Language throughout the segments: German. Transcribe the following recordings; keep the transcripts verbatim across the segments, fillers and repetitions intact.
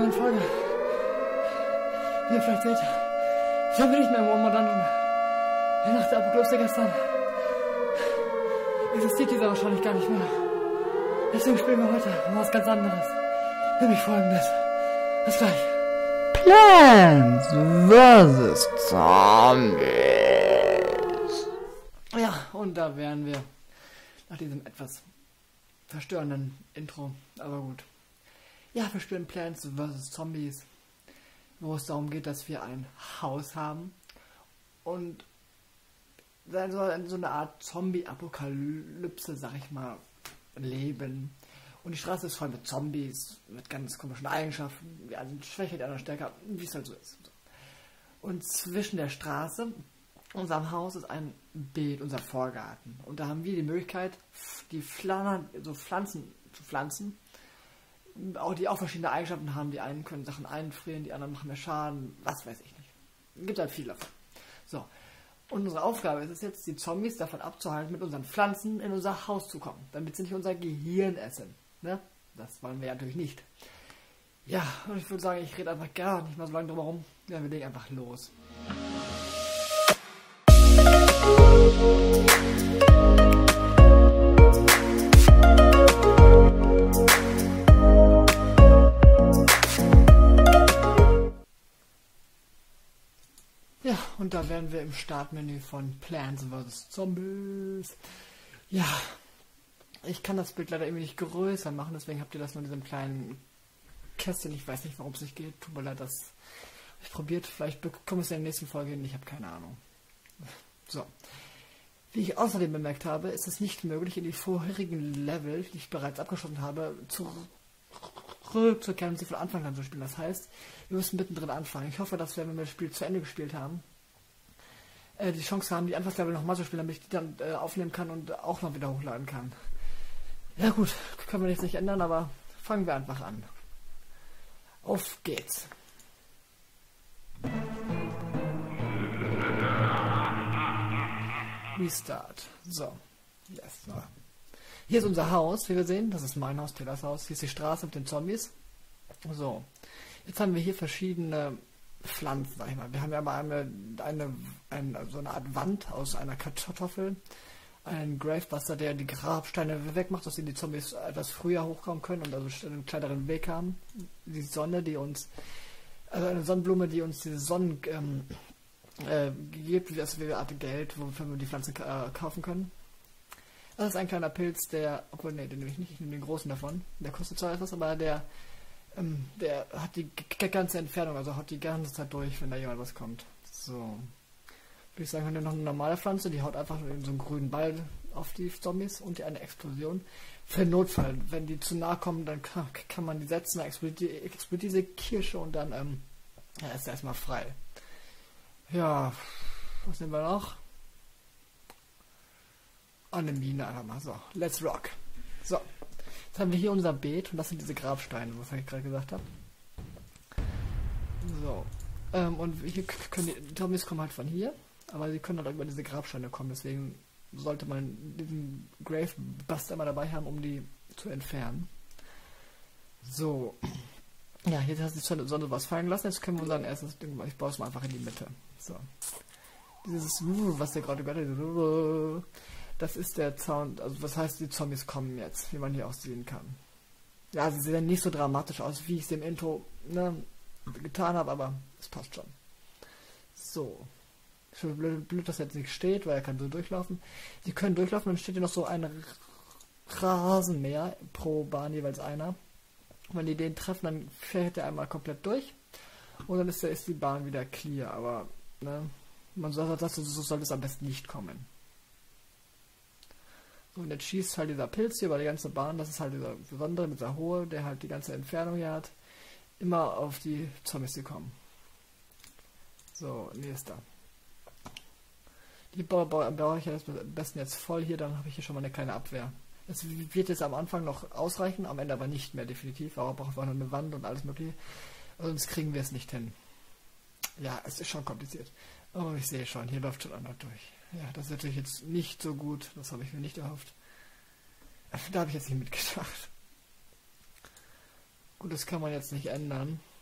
neuen Folge. Wie ihr vielleicht seht, sind wir nicht mehr im Urmodern. Nach der Apokalypse gestern existiert dieser wahrscheinlich gar nicht mehr. Deswegen spielen wir heute was ganz anderes. Nämlich folgendes. Bis gleich. Plants versus. Zombies. Ja, und da wären wir. Nach diesem etwas verstörenden Intro. Aber gut. Ja, wir spielen Plants versus. Zombies. Wo es darum geht, dass wir ein Haus haben. Und so eine Art Zombie-Apokalypse, sag ich mal, leben. Und die Straße ist voll mit Zombies, mit ganz komischen Eigenschaften. Die einen schwächer, die anderen stärker, wie es halt so ist. Und zwischen der Straße und unserem Haus ist ein Beet, unser Vorgarten. Und da haben wir die Möglichkeit, die Pflanzen, so Pflanzen zu pflanzen, auch die auch verschiedene Eigenschaften haben. Die einen können Sachen einfrieren, die anderen machen mehr Schaden, was weiß ich nicht. Es gibt halt viel davon. So. Und unsere Aufgabe ist es jetzt, die Zombies davon abzuhalten, mit unseren Pflanzen in unser Haus zu kommen, damit sie nicht unser Gehirn essen. Ne? Das wollen wir ja natürlich nicht. Ja, und ich würde sagen, ich rede einfach gar nicht mal so lange drum herum. Ja, wir legen einfach los. Ja, und da wären wir im Startmenü von Plants versus. Zombies. Ja, ich kann das Bild leider irgendwie nicht größer machen, deswegen habt ihr das nur in diesem kleinen Kästchen. Ich weiß nicht, warum es nicht geht. Tut mir leid, dass ich probiert. Vielleicht bekomme ich es in der nächsten Folge hin. Ich habe keine Ahnung. So. Wie ich außerdem bemerkt habe, ist es nicht möglich, in die vorherigen Level, die ich bereits abgeschlossen habe, zurückzukehren und sie von Anfang an zu spielen. Das heißt, wir müssen mittendrin anfangen. Ich hoffe, dass wir, wenn wir das Spiel zu Ende gespielt haben, äh, die Chance haben, die Anfangslevel nochmal zu spielen, damit ich die dann äh, aufnehmen kann und auch noch wieder hochladen kann. Ja gut, können wir jetzt nicht ändern, aber fangen wir einfach an. Auf geht's. Restart. So. Yes. So. Hier ist unser Haus, wie wir sehen. Das ist mein Haus, Taylors Haus. Hier ist die Straße mit den Zombies. So. Jetzt haben wir hier verschiedene Pflanzen, sag ich mal. Wir haben ja mal eine, eine, eine, so eine Art Wand aus einer Kartoffel. Einen Gravebuster, der die Grabsteine wegmacht, dass die Zombies etwas früher hochkommen können und also einen kleineren Weg haben. Die Sonne, die uns, also eine Sonnenblume, die uns diese Sonnen ähm, äh, gibt, das wäre eine Art Geld, wofür wir die Pflanzen äh, kaufen können. Das ist ein kleiner Pilz, der, obwohl, ne, den nehme ich nicht, ich nehme den großen davon. Der kostet zwar etwas, aber der, ähm, der hat die ganze Entfernung, also haut die ganze Zeit durch, wenn da jemand was kommt. So. Würde ich sagen, haben wir noch eine normale Pflanze, die haut einfach in so einen grünen Ball auf die Zombies und die eine Explosion. Für den Notfall, wenn die zu nahe kommen, dann kann, kann man die setzen, dann explodiert, explodiert diese Kirsche und dann ähm, ja, ist er erstmal frei. Ja, was nehmen wir noch? Eine Mine einfach mal. So, let's rock. So, jetzt haben wir hier unser Beet und das sind diese Grabsteine, was ich gerade gesagt habe. So, ähm, und hier können die Zombies kommen halt von hier. Aber sie können halt auch über diese Grabsteine kommen, deswegen sollte man diesen Gravebuster immer dabei haben, um die zu entfernen. So. Ja, jetzt hast du die Sonne was fallen lassen, jetzt können wir unser erstes Ding machen. Ich baue es mal einfach in die Mitte. So. Dieses, was der gerade gehört hat, das ist der Sound, also was heißt, die Zombies kommen jetzt, wie man hier auch sehen kann. Ja, sie sehen nicht so dramatisch aus, wie ich es im Intro ne, getan habe, aber es passt schon. So. Schon blöd, blöd, dass er jetzt nicht steht, weil er kann so durchlaufen. Sie können durchlaufen, dann steht hier noch so ein Rasenmäher pro Bahn, jeweils einer. Und wenn die den treffen, dann fährt er einmal komplett durch. Und dann ist, der, ist die Bahn wieder clear. Aber ne, man sagt, das, so soll es am besten nicht kommen. So, und jetzt schießt halt dieser Pilz hier über die ganze Bahn. Das ist halt dieser besondere, dieser hohe, der halt die ganze Entfernung hier hat. Immer auf die Zombies kommen. So, nächster. Die baue, baue, baue ich ja am besten jetzt voll hier, dann habe ich hier schon mal eine kleine Abwehr. Es wird jetzt am Anfang noch ausreichen, am Ende aber nicht mehr definitiv, aber braucht auch noch eine Wand und alles mögliche. Sonst kriegen wir es nicht hin. Ja, es ist schon kompliziert. Aber ich sehe schon, hier läuft schon einer durch. Ja, das ist natürlich jetzt nicht so gut, das habe ich mir nicht erhofft. Da habe ich jetzt nicht mitgedacht. Gut, das kann man jetzt nicht ändern.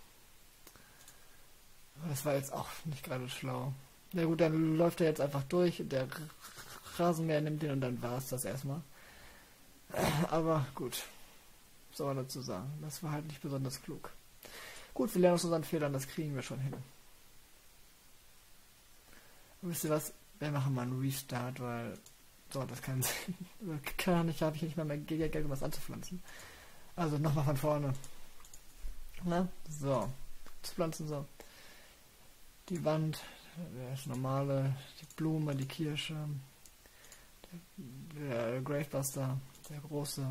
Das war jetzt auch nicht gerade schlau. Ja gut, dann läuft er jetzt einfach durch, der Rasenmäher nimmt den und dann war es das erstmal. Aber gut, was soll man dazu sagen? Das war halt nicht besonders klug. Gut, wir lernen aus unseren Fehlern, das kriegen wir schon hin. Und wisst ihr was? Wir machen mal einen Restart, weil so, das kann kann nicht, habe ich nicht mal mehr Geld, um was anzupflanzen. Also nochmal von vorne. Na, so. Zu pflanzen, so. Die Wand, das normale, die Blume, die Kirsche, der, der Gravebuster, der große.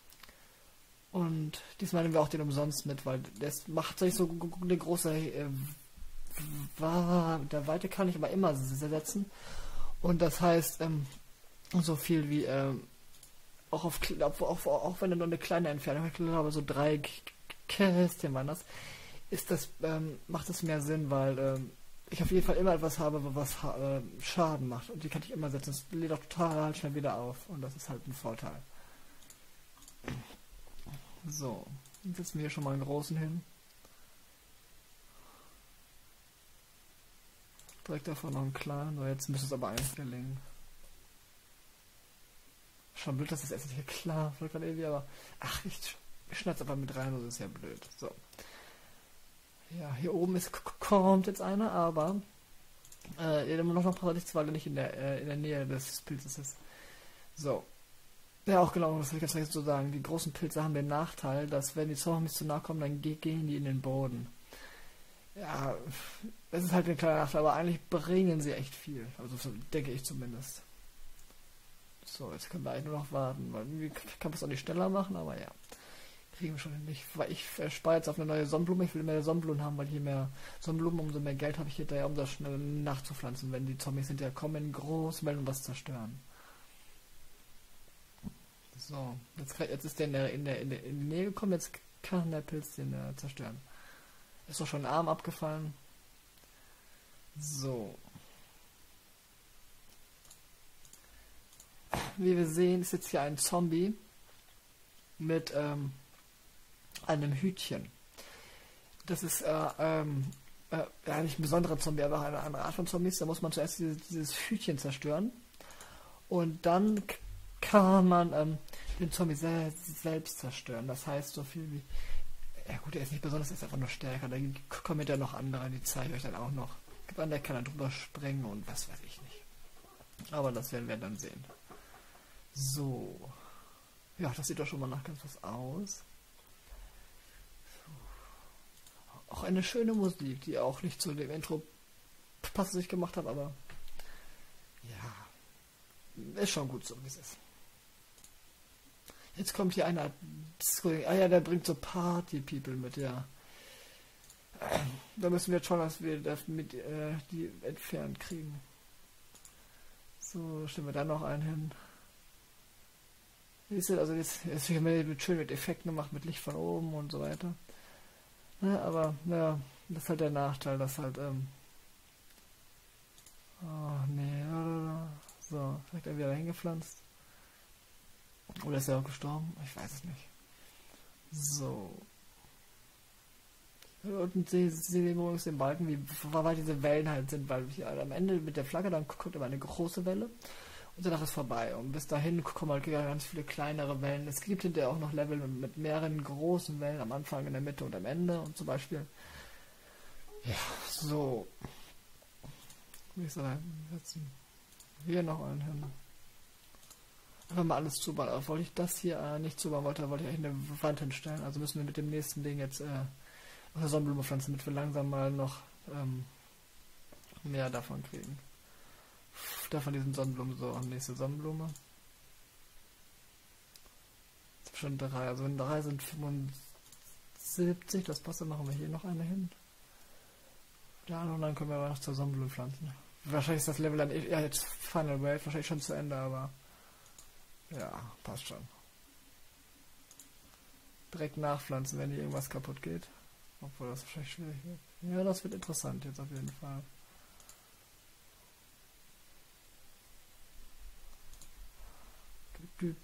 Und diesmal nehmen wir auch den umsonst mit, weil das macht sich so eine große äh, der Weite kann ich aber immer setzen. Und das heißt, ähm, so viel wie, ähm, auch, auf, auch, auch, auch wenn er nur eine kleine Entfernung hat, aber so drei Kästchen waren das, ist das, ähm, macht es mehr Sinn, weil ähm, ich auf jeden Fall immer etwas habe, was äh, Schaden macht. Und die kann ich immer setzen. Das lädt auch total schnell wieder auf. Und das ist halt ein Vorteil. So, jetzt setzen wir hier schon mal einen großen hin. Direkt davon noch einen kleinen. So, jetzt müsste es aber eigentlich gelingen. Schon blöd, dass das erst nicht klar wird, irgendwie, aber ach, ich schneid's aber mit rein, das ist ja blöd. So. Ja, hier oben ist, kommt jetzt einer, aber äh, immer noch noch nichts, weil er nicht in der, äh, in der Nähe des Pilzes ist. So. Ja, auch genau, das will ich ganz vergessen zu sagen. Die großen Pilze haben den Nachteil, dass wenn die Zombies zu nahe kommen, dann gehen die in den Boden. Ja, das ist halt ein kleiner Nachteil, aber eigentlich bringen sie echt viel. Also so denke ich zumindest. So, jetzt können wir eigentlich nur noch warten, weil irgendwie kann man es auch nicht schneller machen, aber ja. Kriegen wir schon hin. Ich, weil ich spare jetzt auf eine neue Sonnenblume. Ich will mehr Sonnenblumen haben, weil je mehr Sonnenblumen, umso mehr Geld habe ich hinterher, um das schnell nachzupflanzen, wenn die Zombies hinterher kommen, in groß melden und was zerstören. So, jetzt, jetzt ist der in der, in der, in der, in die Nähe gekommen, jetzt kann der Pilz den äh, zerstören. Ist doch schon ein Arm abgefallen. So. Wie wir sehen, ist jetzt hier ein Zombie mit ähm, einem Hütchen. Das ist äh, ähm, äh, ja nicht ein besonderer Zombie, aber eine andere Art von Zombies. Da muss man zuerst dieses, dieses Hütchen zerstören. Und dann kann man ähm, den Zombie sel selbst zerstören. Das heißt so viel wie... Ja gut, er ist nicht besonders, er ist einfach nur stärker. Da kommen ja noch andere, die zeige ich euch dann auch noch. An der kann er drüber springen und was weiß ich nicht. Aber das werden wir dann sehen. So. Ja, das sieht doch schon mal nach ganz was aus. So. Auch eine schöne Musik, die auch nicht zu dem Intro passt, was ich gemacht habe, aber ja, ist schon gut so, wie es ist. Jetzt kommt hier einer. Ah ja, der bringt so Party-People mit, ja. Da müssen wir jetzt schauen, dass wir das mit äh, die entfernt kriegen. So, stellen wir da noch einen hin. Siehst du, also jetzt ist mit schön mit Effekten gemacht, mit Licht von oben und so weiter. Ja, aber, naja, das ist halt der Nachteil, dass halt, ähm. Oh, nee, so, direkt er wieder hingepflanzt. Oder ist er auch gestorben? Ich weiß es nicht. So. Und Sie sehen übrigens den Balken, wie weit diese Wellen halt sind, weil hier am Ende mit der Flagge, dann kommt immer eine große Welle und danach ist vorbei. Und bis dahin kommen halt ganz viele kleinere Wellen. Es gibt hinterher auch noch Level mit mehreren großen Wellen am Anfang, in der Mitte und am Ende und zum Beispiel. Ja, so. Wie ich sagen, setzen. Hier noch einen hin. Einfach mal alles zubauen. Aber wollte ich das hier äh, nicht zubauen wollte, wollte ich eigentlich eine Wand hinstellen. Also müssen wir mit dem nächsten Ding jetzt äh, eine Sonnenblume pflanzen, damit wir langsam mal noch ähm, mehr davon kriegen. Davon diesen Sonnenblumen, so, nächste Sonnenblume. Jetzt schon drei, also wenn drei sind fünfundsiebzig, das passt, dann machen wir hier noch eine hin. Ja, und dann können wir aber noch zur Sonnenblume pflanzen. Wahrscheinlich ist das Level dann, ja, jetzt Final Wave, wahrscheinlich schon zu Ende, aber ja, passt schon. Direkt nachpflanzen, wenn hier irgendwas kaputt geht. Obwohl das wahrscheinlich schwierig wird. Ja, das wird interessant jetzt auf jeden Fall. Die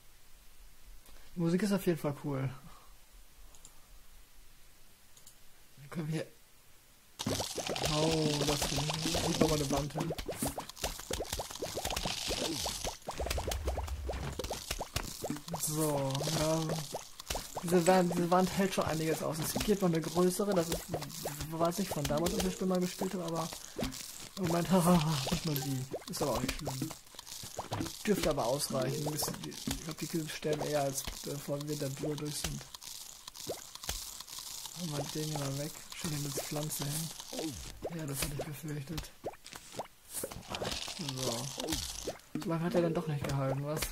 Musik ist auf jeden Fall cool. Können wir... Oh, das ist nochmal eine Wand hin. So, ja. Diese Wand, diese Wand hält schon einiges aus. Es gibt noch eine größere, das ist, weiß ich, von damals, als ich das Spiel mal gespielt habe, aber im Moment, haha, nicht nur die. Ist aber auch nicht schlimm. Dürfte aber ausreichen. Ich glaube, die sterben eher, als bevor wir da durch sind. Machen wir den hier mal weg. Schön hier mit Pflanze hin. Ja, das hatte ich befürchtet. So. So lange hat er dann doch nicht gehalten, was?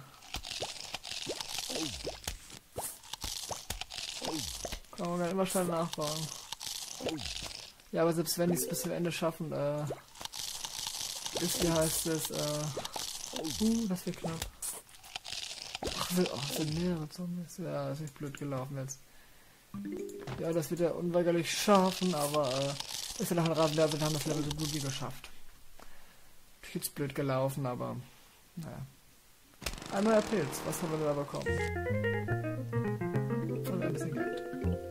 Kann man immer schnell nachbauen. Ja, aber selbst wenn die es bis zum Ende schaffen, äh, ist, wie heißt es, äh, uh, das wird knapp. Ach, sind, oh, sind mehrere Zombies. Ja, das ist blöd gelaufen jetzt. Ja, das wird er unweigerlich schaffen, aber, äh, ist ja nach einem Rasenlevel, wir haben das Level so gut wie geschafft. Ist jetzt blöd gelaufen, aber, naja. Ein neuer Pilz, was haben wir da bekommen? Und ein bisschen Geld.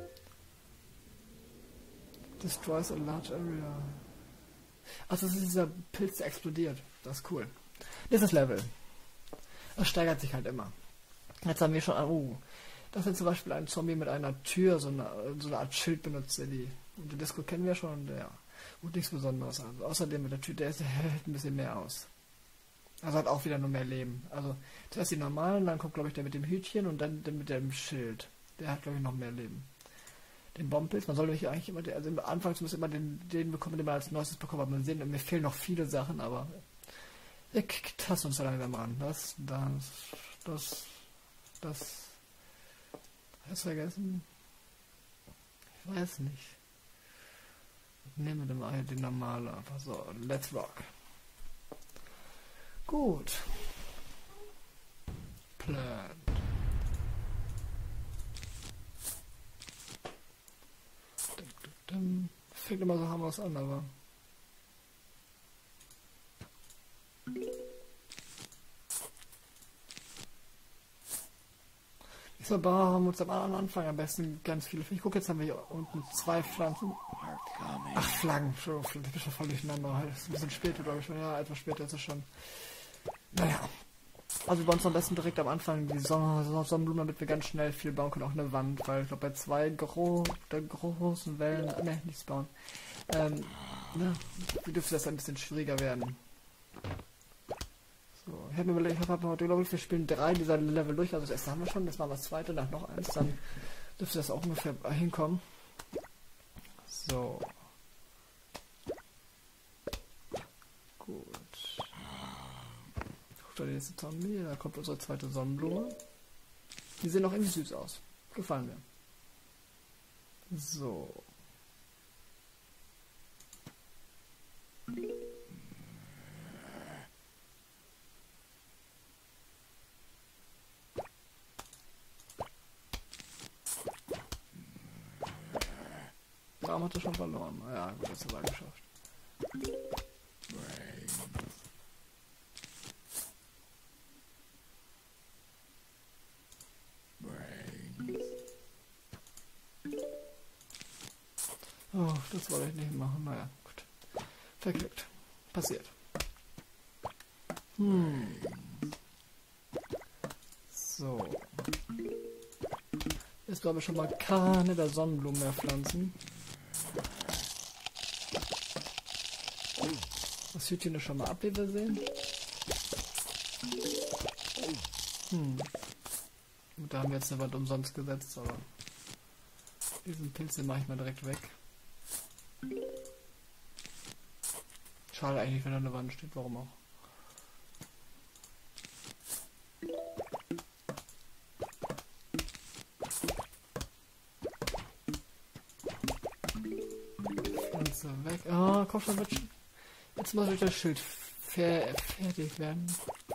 Destroys a large area. Also das ist dieser Pilz, der explodiert. Das ist cool. Nächstes Level. Es steigert sich halt immer. Jetzt haben wir schon... Oh, das ist zum Beispiel ein Zombie mit einer Tür, so eine, so eine Art Schild benutzt. Die, und die Disco kennen wir schon. Ja. Und nichts Besonderes. Also außerdem mit der Tür, der ist, der hält ein bisschen mehr aus. Also hat auch wieder nur mehr Leben. Also zuerst die normalen, dann kommt glaube ich der mit dem Hütchen und dann der mit dem Schild. Der hat glaube ich noch mehr Leben. Den Bombenpilz, man soll nämlich eigentlich immer, also am Anfang muss immer den, den bekommen, den man als neuestes bekommen hat. Man sehen, mir fehlen noch viele Sachen, aber wir tasten uns da langsam ran. Das, das, das, das, hast du vergessen? Ich weiß nicht. Ich nehme den, mal den normalen einfach so. Let's rock. Gut. Plan. Dann fängt immer so harmlos an, aber... Ich soll haben wir uns am Anfang am besten ganz viele... Ich gucke, jetzt haben wir hier unten zwei Pflanzen. Ach, Flaggen. Entschuldigung, ich bin schon voll durcheinander. Das ist ein bisschen später, glaube ich schon. Ja, etwas später ist es schon. Naja. Also bei uns am besten direkt am Anfang die Son Sonnenblumen, damit wir ganz schnell viel bauen können, auch eine Wand, weil ich glaube bei zwei gro der großen Wellen, ne, nichts bauen, ähm, ne, dürfte das ein bisschen schwieriger werden. So, ich habe mir überlegt, ich habe heute glaube ich, wir spielen drei dieser Level durch, also das erste haben wir schon, das war das zweite, dann noch eins, dann dürfte das auch ungefähr hinkommen. So. Gut. Der nächste Zombie, da kommt unsere zweite Sonnenblume. Die sehen auch irgendwie süß aus. Gefallen mir. So. Warum hat er schon verloren? Ja, gut, das hat er geschafft. Oh, das wollte ich nicht machen. Naja, gut. Verklickt. Passiert. Hm. So. Jetzt glaube ich schon mal keine der Sonnenblumen mehr pflanzen. Das Hütchen ist schon mal ab, wie wir sehen. Hm. Gut, da haben wir jetzt eine Wand umsonst gesetzt, aber diesen Pilz, den mache ich mal direkt weg. Schade eigentlich, wenn da eine Wand steht, warum auch. Pflanze weg. Ah, oh, komm schon, mit. Jetzt muss ich das Schild fer fertig werden.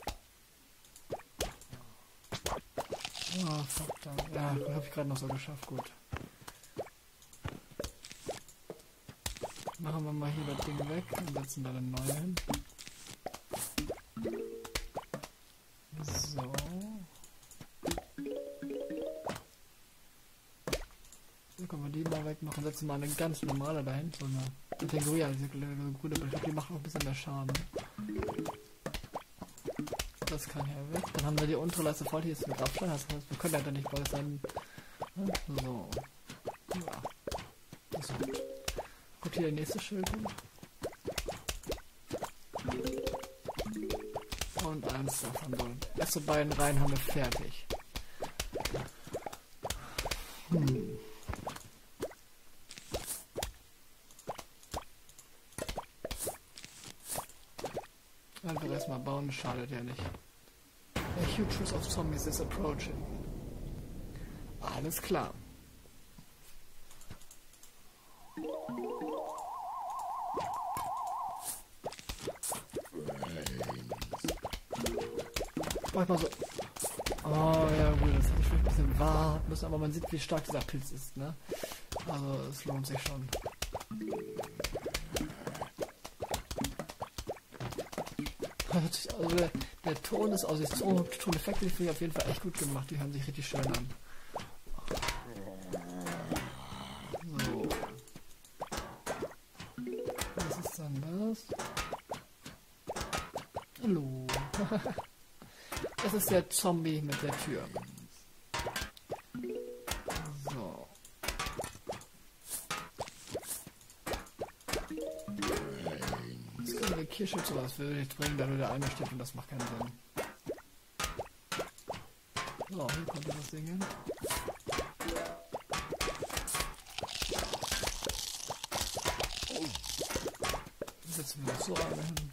Oh, verdammt. Ja, habe ich gerade noch so geschafft, gut. Machen wir mal hier das Ding weg und setzen da eine neue hin. So. können wir die mal wegmachen. Setzen wir eine ganz normale dahin. So eine Kategorie, also diese grüne Beschrift, die macht noch ein bisschen mehr Schaden. Das kann hier weg. Dann haben wir die untere Leiste voll. Hier ist ein Grabstein. Das heißt, wir können ja dann nicht bald sein. So. Ja. Das ist gut. Kommt hier der nächste Schild hin. Und eins davon. So. Erste beiden Reihen haben wir fertig. Hm. Einfach erstmal bauen, schadet ja nicht. A huge force of zombies is approaching. Alles klar. Mach mal so. Oh ja gut, das hätte ich vielleicht ein bisschen warten müssen, aber man sieht, wie stark dieser Pilz ist, ne? Also es lohnt sich schon. Also der, der Ton ist aus, die Toneffekte, die finde ich auf jeden Fall echt gut gemacht, die hören sich richtig schön an. So. Was ist dann das? Hallo. Das ist der Zombie mit der Tür. So. Jetzt können wir die Kirsche zu was will ich bringen, da nur der eine steht und das macht keinen Sinn. So, hier kommt das Ding hin. Setzen wir das so eine hin.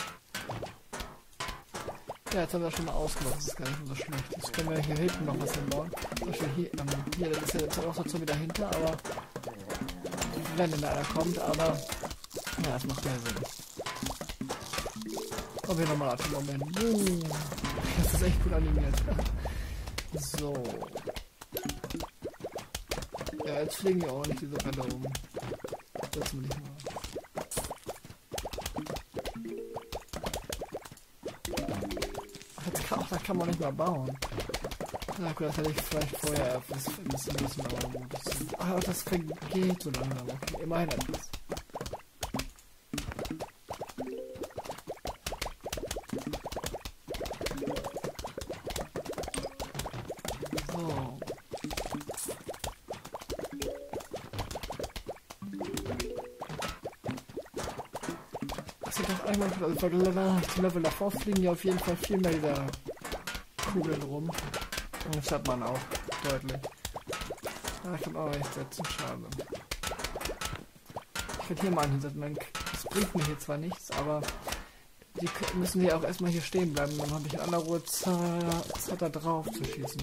Ja, jetzt haben wir das schon mal ausgemacht, das ist gar nicht mehr so schlecht. Jetzt können wir hier hinten noch was hinbauen. Zum Beispiel hier, ähm, hier, das ist ja jetzt auch so Zombie dahinter, aber wenn denn einer kommt, aber ja, das macht mehr Sinn. Kommen wir nochmal auf den Moment. Uh, das ist echt gut animiert. So. Ja, jetzt fliegen wir auch nicht diese Ränder um. Das will ich mal. Ach, da kann man nicht mal bauen. Na gut, das hätte ich vielleicht vorher wissen müssen, aber gut. Ah, das geht so langsam. Okay, immerhin etwas. So. Das sieht doch einmal, also bei dem Level davor fliegen ja auf jeden Fall viel mehr dieser Kugeln rum. Und das hat man auch deutlich. Ah, ich kann auch echt setzen, schade. Ich würde hier mal hinsetzen. Das bringt mir hier zwar nichts, aber die müssen hier auch erstmal hier stehen bleiben. Dann habe ich in aller Ruhe Zeit da drauf zu schießen.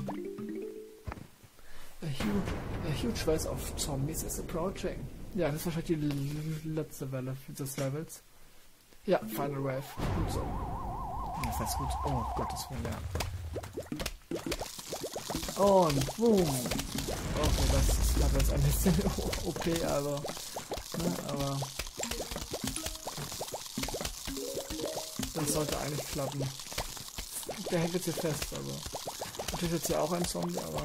A huge, a huge wave of zombies is approaching. Ja, das ist wahrscheinlich die letzte Welle des Levels. Ja, Final Wave. Gut so. Das heißt gut. Oh, Gottes Willen, ja. Und boom. Okay, das Level ist ein bisschen O P, also. Ne, aber. Das sollte eigentlich klappen. Der hängt jetzt hier fest, also. Natürlich jetzt hier auch ein Zombie, aber.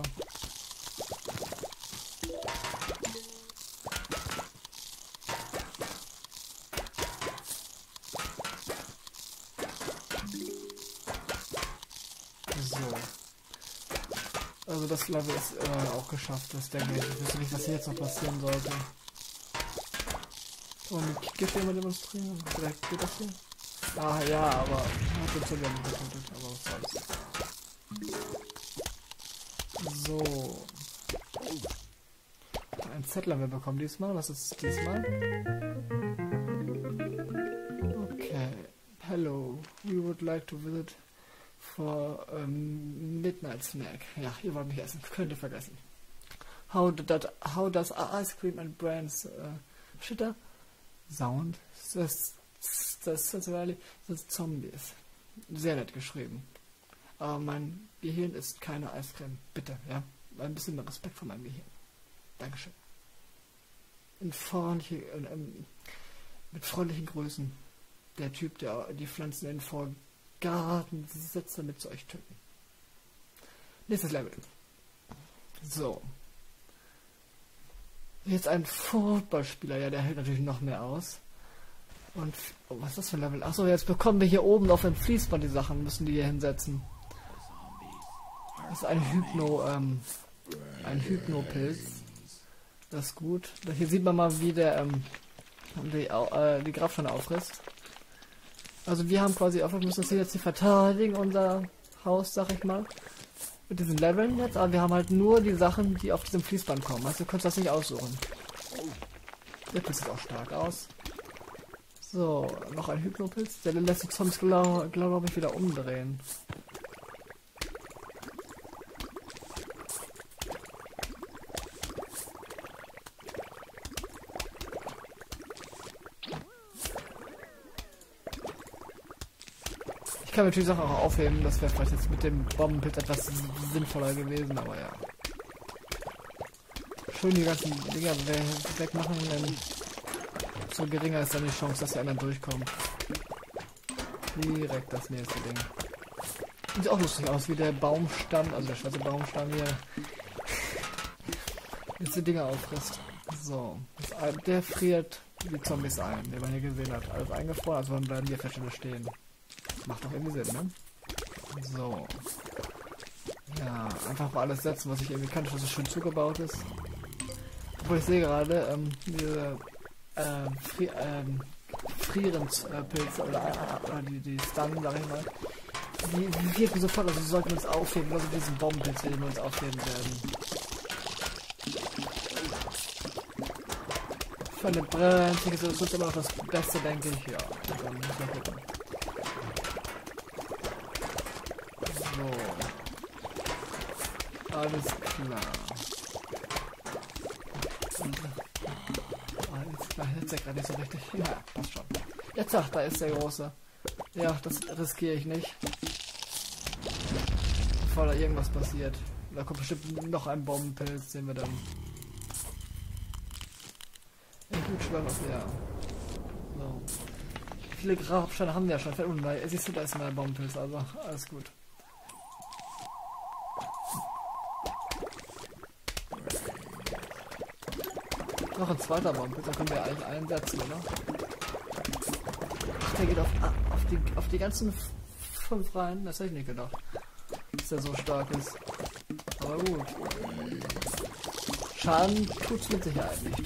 So. Also das Level ist äh, auch geschafft, das denke ich. Ich wüsste nicht, was hier jetzt noch passieren sollte. Und die Gift immer demonstrieren. Vielleicht geht das hier. Ah ja, aber ich bin zu wenig getötet, aber was soll's. So. Ein Zettel haben wir bekommen diesmal. Was ist diesmal? Okay. Hello. We would like to visit for um, midnight snack. Ja, ihr wollt mich essen. Könnt ihr vergessen. How, that, how does ice cream and brands uh, shitter sound? Das das ist really das Zombies. Sehr nett geschrieben. Aber mein Gehirn ist keine Eiscreme. Bitte, ja. Ein bisschen Respekt vor meinem Gehirn. Dankeschön. In freundliche, äh, ähm, mit freundlichen Grüßen. Der Typ, der die Pflanzen in den Vorgarten setzt, damit sie euch töten. Nächstes Level. So. Jetzt ein Footballspieler, ja, der hält natürlich noch mehr aus. Und, oh, was ist das für ein Level? Achso, jetzt bekommen wir hier oben auf dem Fließband die Sachen, müssen die hier hinsetzen. Das ist ein Hypno, ähm, ein Hypnopilz. Das ist gut. Hier sieht man mal, wie der, ähm, die, äh, die Grabsteine auffrisst. Also wir haben quasi auch, wir müssen das hier jetzt hier verteidigen, unser Haus, sag ich mal. Mit diesen Leveln jetzt, aber wir haben halt nur die Sachen, die auf diesem Fließband kommen. Also du kannst das nicht aussuchen. Der Pilz sieht auch stark aus. So, noch ein Hypnopilz. Der lässt die Zombies, glaube glaub ich, wieder umdrehen. Ich kann natürlich Sachen auch aufheben, das wäre vielleicht jetzt mit dem Bombenpilz etwas sinnvoller gewesen, aber ja. Schön die ganzen Dinger wegmachen, denn so geringer ist dann die Chance, dass die anderen durchkommen. Direkt das nächste Ding. Sieht auch lustig aus, wie der Baumstamm, also der schwarze Baumstamm hier, jetzt die Dinger auffrisst. So, das, der friert die Zombies ein, den man hier gesehen hat. Alles eingefroren, also dann bleiben die fest stehen. Macht doch irgendwie Sinn, ne? So. Ja, einfach mal alles setzen, was ich irgendwie kann, dass es schön zugebaut ist. Obwohl ich sehe gerade, ähm, diese äh, Fri ähm, Frierenspilze oder, äh, oder die, die Stun, sag ich mal, die, die wirken sofort, also sie sollten uns aufheben, also diesen Bombenpilz, den wir uns aufheben werden. Für eine brenzlige ist das immer noch das Beste, denke ich, ja. Dann muss man gucken. So. Alles klar. Und, alles klar, jetzt ist er gerade nicht so richtig. Ja, passt schon. Jetzt ach, da ist der Große. Ja, das riskiere ich nicht. Bevor da irgendwas passiert. Da kommt bestimmt noch ein Bombenpilz, den wir dann... Ja, gut, schwören auf, ja. So. Wie viele Grabsteine haben wir ja schon? Und da, siehst du, da ist ein Bombenpilz, also alles gut. Noch ein zweiter Bombenpilz, da können wir eigentlich einsetzen, oder? Ach, der geht auf, auf, die, auf die ganzen fünf rein? Das hätte ich nicht gedacht. Dass der so stark ist. Aber gut. Schaden tut's mit Sicherheit nicht.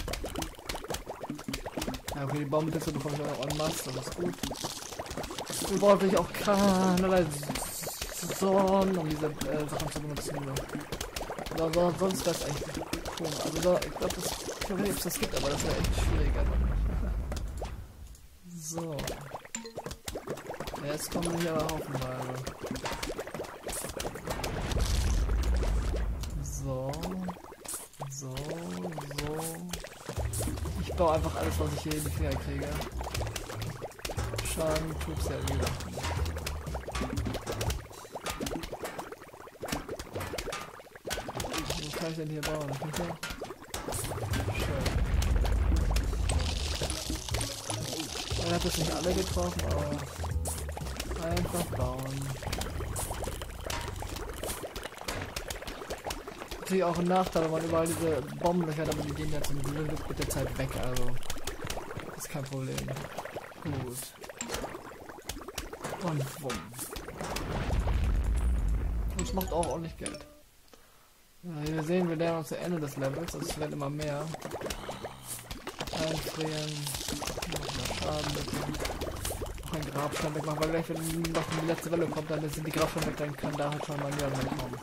Ja, okay, die Bombenpilze bekomme ich auch en masse, das ist gut. Wir brauchen natürlich auch keinerlei Sorgen, um diese äh, Sachen zu benutzen. So, so, sonst wäre es echt cool. Also so, ich glaube, das, ich weiß nicht, ob es das gibt, aber das wäre echt schwieriger. So. Ja, jetzt kommen wir hier aber haufenweise. So. So, so. Ich baue einfach alles, was ich hier in die Finger kriege. Schaden tut's ja wie gesagt nicht. Wo kann ich denn hier bauen? Hinter? Schön. Er hat das nicht alle getroffen, aber einfach bauen. Natürlich auch ein Nachteil, wenn man überall diese Bombenlöcher hat, aber die gehen ja zum Glück mit der Zeit weg, also ist kein Problem. Gut. Und wumm. Und es macht auch ordentlich Geld. Ja, wir sehen, wir lernen uns zu Ende des Levels, also es werden immer mehr. Einfrieren. Noch Schaden bitte. Noch ein Grabstein wegmachen, weil gleich, wenn noch die letzte Welle kommt, dann sind die Grabsteine weg, dann kann da halt schon mal niemand mehr kommen.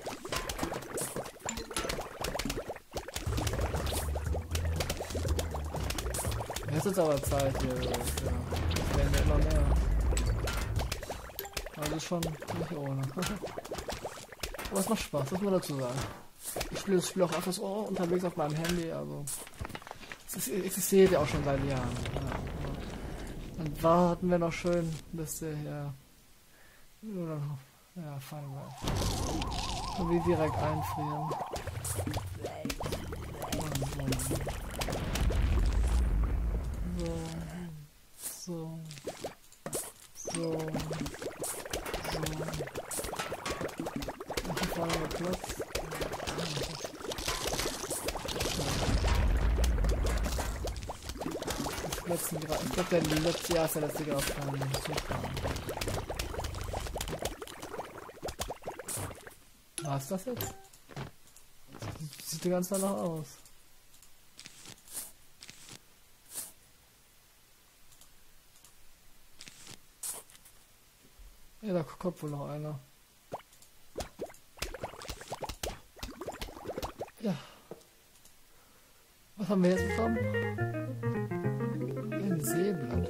Jetzt ist aber Zeit hier. Ja. Es werden ja immer mehr. Also schon nicht ohne. Aber es macht Spaß, das muss man dazu sagen. Ich spiele das Spiel auch öfters oh, unterwegs auf meinem Handy, also es existiert ja auch schon seit Jahren. Ja. Dann warten wir noch schön, bis der hier oder noch, ja, fallen wir. Und wie direkt einfrieren. So, so, so, so. Hier vorne noch Platz. letzten Grad. Ich glaube, der letzte Jahr ist der letzte Grad von Super. Was das jetzt? Sieht ja ganz danach aus. Ja, da kommt wohl noch einer. Ja. Was haben wir jetzt bekommen? Ein Seeblatt.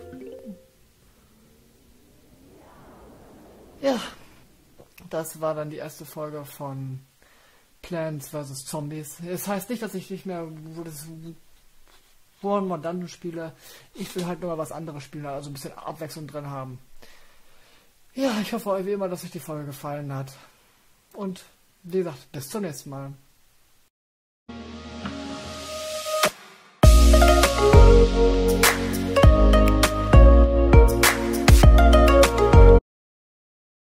Ja. Das war dann die erste Folge von Plants versus. Zombies. Es heißt nicht, dass ich nicht mehr wo das One More Dungeon spiele. Ich will halt nur mal was anderes spielen, also ein bisschen Abwechslung drin haben. Ja, ich hoffe euch wie immer, dass euch die Folge gefallen hat. Und wie gesagt, bis zum nächsten Mal.